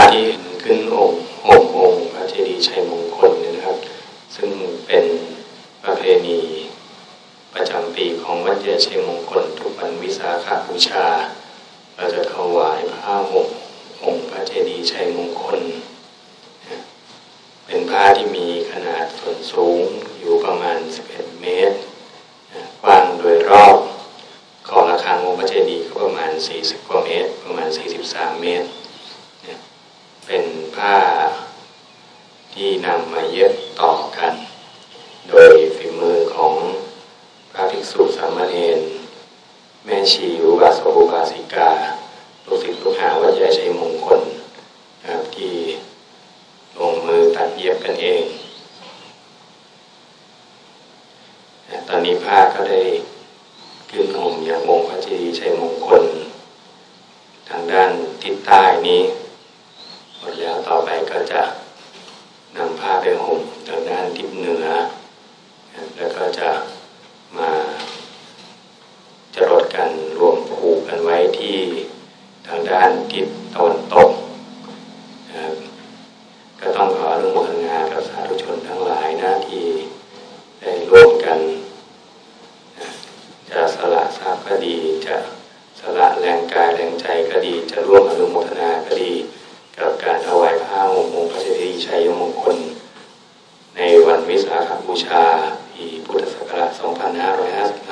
ที่ขึ้นองค์พระเจดีย์ชัยมงคลนะครับซึ่งเป็นประเพณีประจำปีของวัดเจดีย์ชัยมงคลทุกวันวิสาขบูชาเราจะถวายผ้าห่มองค์พระเจดีย์ชัยมงคลเป็นผ้าที่มีขนาดส่วนสูงอยู่ประมาณ11 เมตรกว้างโดยรอบของระฆังองค์พระเจดีย์ก็ประมาณ40 กว่าเมตรประมาณ43 เมตรเป็นผ้าที่นำมาเย็บต่อกันโดยฝีมือของพระภิกษุสามเณรแม่ชีอุบาสกอุบาสิกาลูกศิษย์ลูกหาวัดใหญ่ชัยมงคลที่ลงมือตัดเย็บกันเองตอนนี้ผ้าก็ได้ขึ้นห่มอย่างองค์พระเจดีย์ชัยมงคลทางด้านทิศใต้นี้หมดแล้วต่อไปก็จะนำผ้าไปห่มทางด้านทิศเหนือแล้วก็จะมาจรดกันรวมผูกกันไว้ที่ทางด้านทิศตะวันตกก็ต้องขออนุโมทนากับสาธุชนทั้งหลายนะที่ได้ร่วมกันจะสละทรัพย์ก็ดีจะสละแรงกายแรงใจก็ดีจะร่วมอนุโมทนาก็ดีกับการถวายผ้าห่มองค์พระเจดีย์ชัยมงคลในวันวิสาขบูชาปีพุทธศักราช 2555